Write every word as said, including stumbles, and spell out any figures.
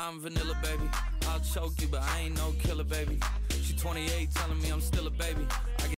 I'm vanilla, baby. I'll choke you, but I ain't no killer, baby. She twenty-eight telling me I'm still a baby. I